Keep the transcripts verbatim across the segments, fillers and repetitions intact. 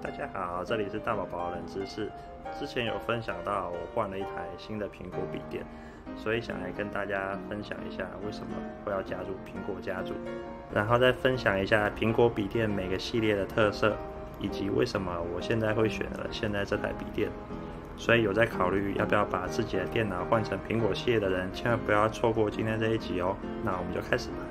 大家好，这里是大宝宝冷知识。之前有分享到我换了一台新的苹果笔电，所以想来跟大家分享一下为什么会要加入苹果家族，然后再分享一下苹果笔电每个系列的特色，以及为什么我现在会选了现在这台笔电。所以有在考虑要不要把自己的电脑换成苹果系列的人，千万不要错过今天这一集哦。那我们就开始吧。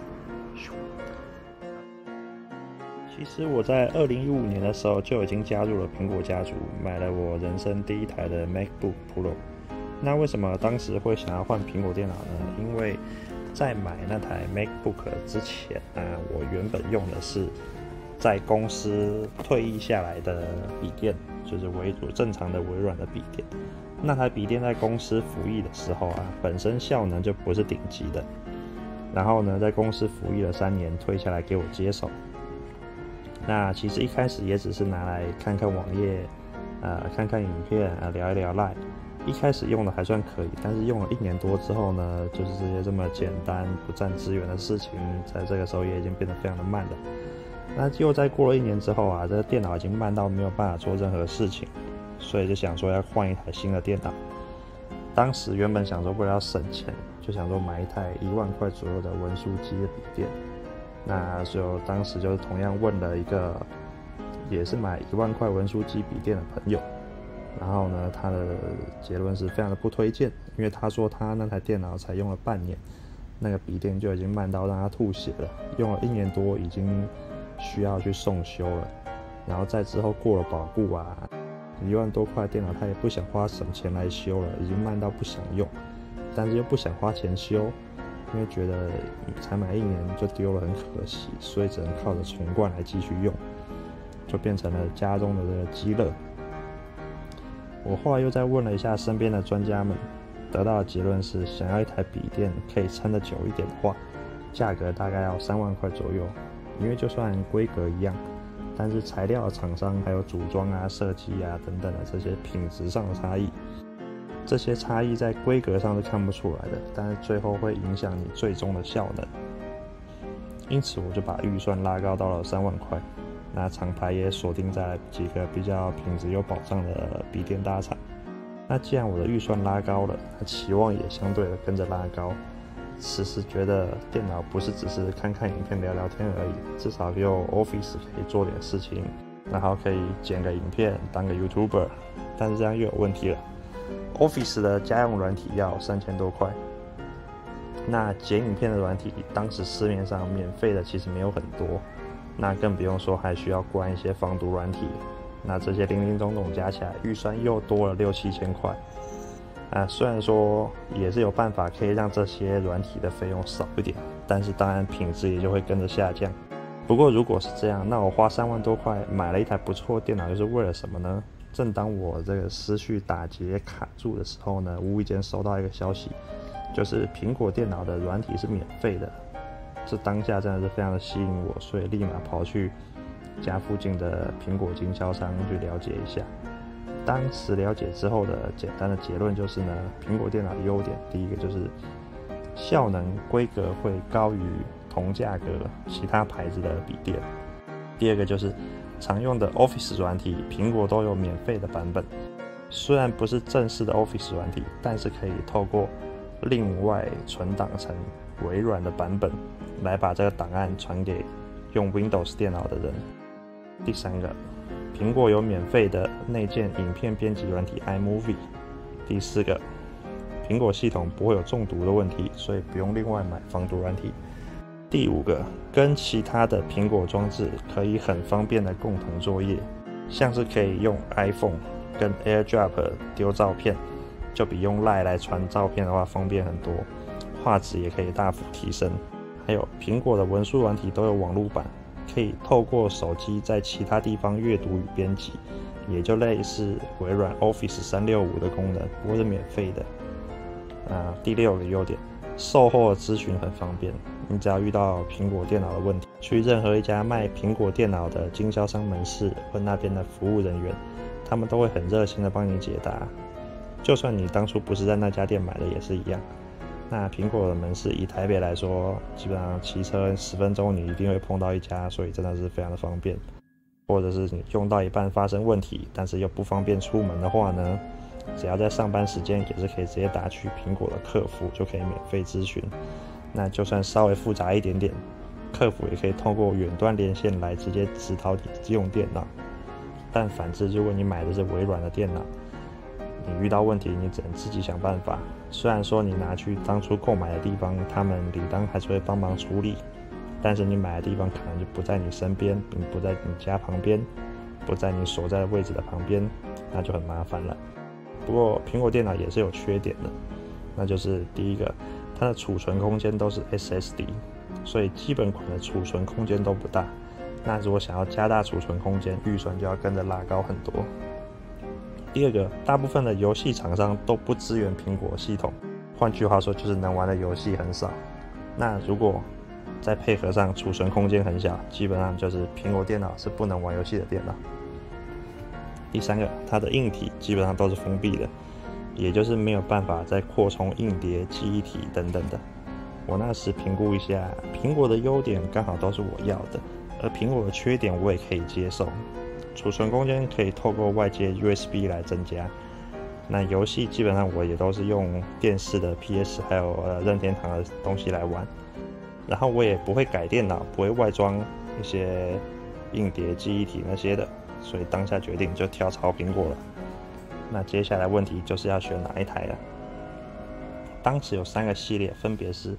其实我在二零一五年的时候就已经加入了苹果家族，买了我人生第一台的 MacBook Pro。那为什么当时会想要换苹果电脑呢？因为在买那台 MacBook 之前啊，我原本用的是在公司退役下来的笔电，就是微正常的微软的笔电。那台笔电在公司服役的时候啊，本身效能就不是顶级的。然后呢，在公司服役了三年，退下来给我接手。那其实一开始也只是拿来看看网页，呃，看看影片，啊，聊一聊 Line。一开始用的还算可以，但是用了一年多之后呢，就是这些这么简单不占资源的事情，在这个时候也已经变得非常的慢了。那又再过了一年之后啊，这个电脑已经慢到没有办法做任何事情，所以就想说要换一台新的电脑。当时原本想说为了要省钱，就想说买一台一万块左右的文书机的笔电。那就当时就同样问了一个也是买一万块文书机笔电的朋友，然后呢，他的结论是非常的不推荐，因为他说他那台电脑才用了半年，那个笔电就已经慢到让他吐血了，用了一年多已经需要去送修了，然后在之后过了保固啊，一万多块电脑他也不想花什么钱来修了，已经慢到不想用，但是又不想花钱修。因为觉得才买一年就丢了很可惜，所以只能靠着重灌来继续用，就变成了家中的这个鸡肋。我后来又再问了一下身边的专家们，得到的结论是，想要一台笔电可以撑得久一点的话，价格大概要三万块左右。因为就算规格一样，但是材料的厂商还有组装啊、设计啊等等的这些品质上的差异。这些差异在规格上是看不出来的，但是最后会影响你最终的效能。因此我就把预算拉高到了三万块，那厂牌也锁定在几个比较品质有保障的笔电大厂。那既然我的预算拉高了，那期望也相对的跟着拉高。此时觉得电脑不是只是看看影片聊聊天而已，至少有 Office 可以做点事情，然后可以剪个影片当个 YouTuber。但是这样又有问题了。Office 的家用软体要三千多块，那剪影片的软体，当时市面上免费的其实没有很多，那更不用说还需要关一些防毒软体，那这些零零总总加起来，预算又多了六七千块。啊，虽然说也是有办法可以让这些软体的费用少一点，但是当然品质也就会跟着下降。不过如果是这样，那我花三万多块买了一台不错的电脑，又是为了什么呢？正当我这个思绪打结卡住的时候呢，无意间收到一个消息，就是苹果电脑的软体是免费的。这当下真的是非常的吸引我，所以立马跑去家附近的苹果经销商去了解一下。当时了解之后的简单的结论就是呢，苹果电脑的优点，第一个就是效能规格会高于同价格其他牌子的笔电，第二个就是常用的 Office 软体，苹果都有免费的版本。虽然不是正式的 Office 软体，但是可以透过另外存档成微软的版本，来把这个档案传给用 Windows 电脑的人。第三个，苹果有免费的内建影片编辑软体 iMovie。第四个，苹果系统不会有中毒的问题，所以不用另外买防毒软体。第五个，跟其他的苹果装置可以很方便的共同作业，像是可以用 iPhone 跟 AirDrop 丢照片，就比用 Line 来传照片的话方便很多，画质也可以大幅提升。还有苹果的文书软体都有网络版，可以透过手机在其他地方阅读与编辑，也就类似微软 Office 三六五的功能，不过是免费的。啊，第六个优点，售后的咨询很方便，你只要遇到苹果电脑的问题，去任何一家卖苹果电脑的经销商门市问那边的服务人员，他们都会很热心的帮你解答。就算你当初不是在那家店买的也是一样。那苹果的门市以台北来说，基本上骑车十分钟你一定会碰到一家，所以真的是非常的方便。 或者是你用到一半发生问题，但是又不方便出门的话呢，只要在上班时间也是可以直接打去苹果的客服，就可以免费咨询。那就算稍微复杂一点点，客服也可以透过远端连线来直接指导你用电脑。但反之，如果你买的是微软的电脑，你遇到问题你只能自己想办法。虽然说你拿去当初购买的地方，他们理当还是会帮忙处理，但是你买的地方可能就不在你身边，并不在你家旁边，不在你所在的位置的旁边，那就很麻烦了。不过苹果电脑也是有缺点的，那就是第一个，它的储存空间都是 S S D， 所以基本款的储存空间都不大。那如果想要加大储存空间，预算就要跟着拉高很多。第二个，大部分的游戏厂商都不支援苹果系统，换句话说就是能玩的游戏很少。那如果再配合上储存空间很小，基本上就是苹果电脑是不能玩游戏的电脑。第三个，它的硬体基本上都是封闭的，也就是没有办法再扩充硬碟、记忆体等等的。我那时评估一下，苹果的优点刚好都是我要的，而苹果的缺点我也可以接受。储存空间可以透过外接 U S B 来增加，那游戏基本上我也都是用电视的 P S 还有呃任天堂的东西来玩，然后我也不会改电脑，不会外装一些硬碟、记忆体那些的，所以当下决定就跳槽苹果了。那接下来问题就是要选哪一台了。当时有三个系列，分别是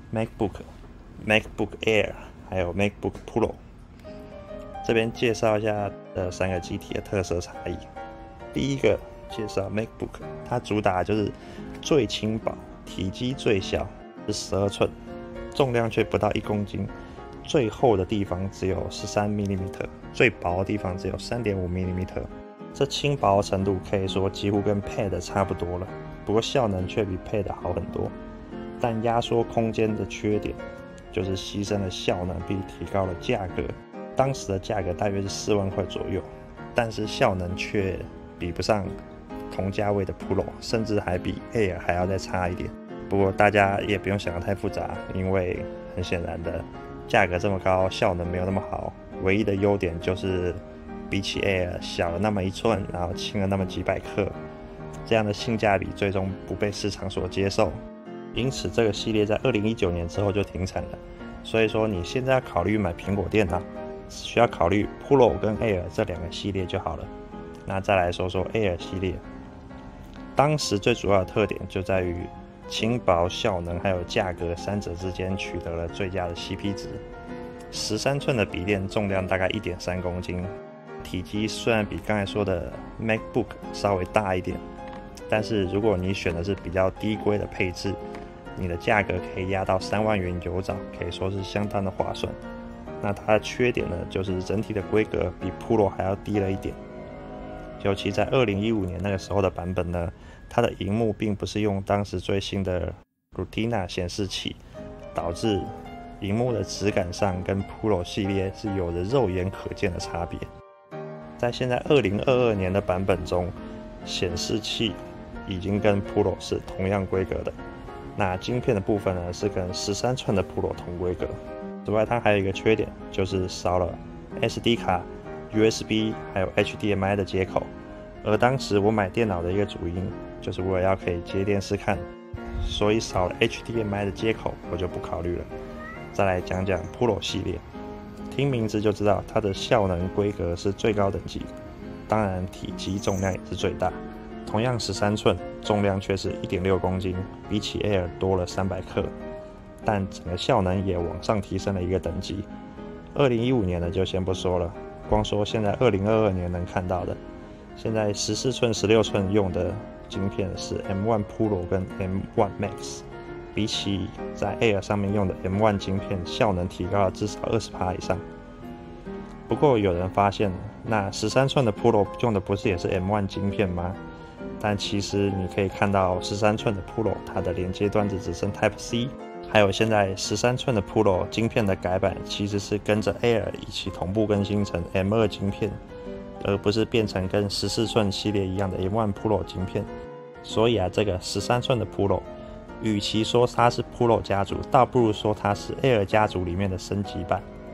MacBook、MacBook Air 还有 MacBook Pro。这边介绍一下这三个机体的特色差异。第一个介绍 MacBook， 它主打就是最轻薄，体积最小，是十二寸，重量却不到一公斤，最厚的地方只有十三毫米，最薄的地方只有 三点五毫米。这轻薄的程度可以说几乎跟 Pad 差不多了，不过效能却比 Pad 好很多。但压缩空间的缺点就是牺牲了效能，并提高了价格。当时的价格大约是四万块左右，但是效能却比不上同价位的 Pro， 甚至还比 Air 还要再差一点。不过大家也不用想得太复杂，因为很显然的，价格这么高，效能没有那么好，唯一的优点就是比起 Air 小了那么一寸，然后轻了那么几百克，这样的性价比最终不被市场所接受，因此这个系列在二零一九年之后就停产了。所以说你现在要考虑买苹果电脑，只需要考虑 Pro 跟 Air 这两个系列就好了。那再来说说 Air 系列，当时最主要的特点就在于轻薄、效能还有价格三者之间取得了最佳的 C P 值。十三寸的笔电重量大概 一点三公斤，体积虽然比刚才说的 MacBook 稍微大一点，但是如果你选的是比较低规的配置，你的价格可以压到三万元有找，可以说是相当的划算。那它的缺点呢，就是整体的规格比 Pro 还要低了一点，尤其在二零一五年那个时候的版本呢，它的萤幕并不是用当时最新的 Retina 显示器，导致萤幕的质感上跟 Pro 系列是有着肉眼可见的差别。在现在二零二二年的版本中，显示器已经跟 Pro 是同样规格的，那晶片的部分呢是跟十三寸的 Pro 同规格。此外，它还有一个缺点，就是少了 S D 卡、U S B 还有 H D M I 的接口。而当时我买电脑的一个主因，就是为了要可以接电视看，所以少了 H D M I 的接口，我就不考虑了。再来讲讲 Pro 系列，听名字就知道它的效能规格是最高等级，当然体积重量也是最大。同样十三寸，重量却是 一点六公斤，比起 Air 多了三百克。但整个效能也往上提升了一个等级。二零一五年的就先不说了，光说现在二零二二年能看到的，现在十四寸、十六寸用的晶片是 M 一 Pro 跟 M 一 Max， 比起在 Air 上面用的 M 一 晶片，效能提高了至少 百分之二十 以上。不过有人发现，那十三寸的 Pro 用的不是也是 M 一 晶片吗？但其实你可以看到十三寸的 Pro 它的连接端子只剩 Type C， 还有现在十三寸的 Pro 晶片的改版其实是跟着 Air 一起同步更新成 M 二 晶片，而不是变成跟十四寸系列一样的 M 一 Pro 晶片。所以啊，这个十三寸的 Pro， 与其说它是 Pro 家族，倒不如说它是 Air 家族里面的升级版。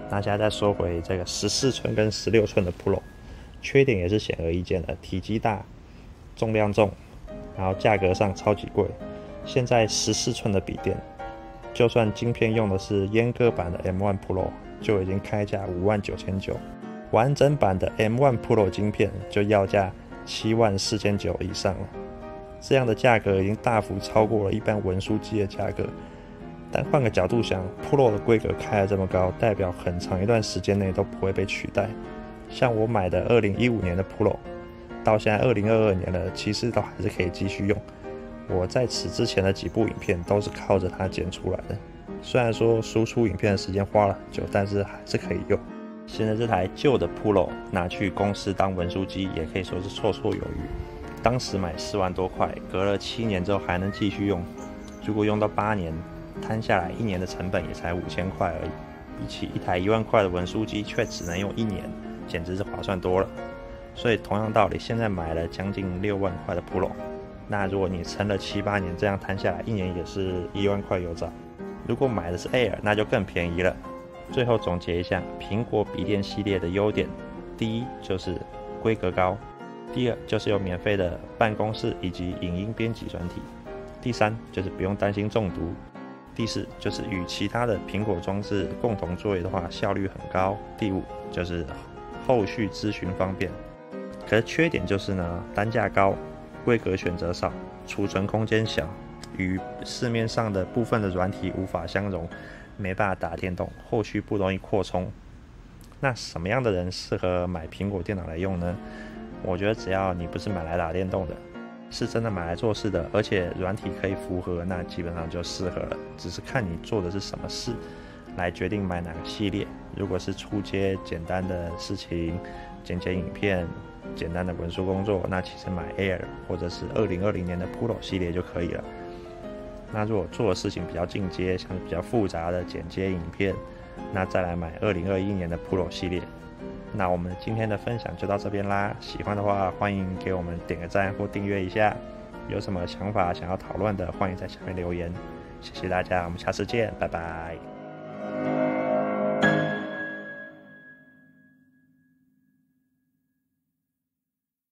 那现在再说回这个十四寸跟十六寸的 Pro， 缺点也是显而易见的，体积大，重量重，然后价格上超级贵。现在十四寸的笔电，就算晶片用的是阉割版的 M 一 Pro， 就已经开价五万九千九，完整版的 M 一 Pro 晶片就要价七万四千九以上了。这样的价格已经大幅超过了一般文书机的价格。但换个角度想 ，Pro 的规格开得这么高，代表很长一段时间内都不会被取代。像我买的二零一五年的 Pro， 到现在二零二二年了，其实都还是可以继续用。我在此之前的几部影片都是靠着它剪出来的，虽然说输出影片的时间花了很久，但是还是可以用。现在这台旧的 Pro 拿去公司当文书机，也可以说是绰绰有余。当时买四万多块，隔了七年之后还能继续用。如果用到八年，摊下来一年的成本也才五千块而已，比起一台一万块的文书机却只能用一年，简直是划算多了。所以同样道理，现在买了将近六万块的 Pro， 那如果你撑了七八年，这样摊下来一年也是一万块有找。如果买的是 Air， 那就更便宜了。最后总结一下，苹果笔电系列的优点，第一就是规格高，第二就是有免费的办公室以及影音编辑软体，第三就是不用担心中毒，第四就是与其他的苹果装置共同作业的话效率很高，第五就是后续咨询方便。可是缺点就是呢，单价高，规格选择少，储存空间小，与市面上的部分的软体无法相容，没办法打电动，后续不容易扩充。那什么样的人适合买苹果电脑来用呢？我觉得只要你不是买来打电动的，是真的买来做事的，而且软体可以符合，那基本上就适合了。只是看你做的是什么事，来决定买哪个系列。如果是初阶简单的事情，剪剪影片，简单的文书工作，那其实买 Air 或者是二零二零年的 Pro 系列就可以了。那如果做的事情比较进阶，像是比较复杂的剪接影片，那再来买二零二一年的 Pro 系列。那我们今天的分享就到这边啦，喜欢的话欢迎给我们点个赞或订阅一下。有什么想法想要讨论的，欢迎在下面留言。谢谢大家，我们下次见，拜拜。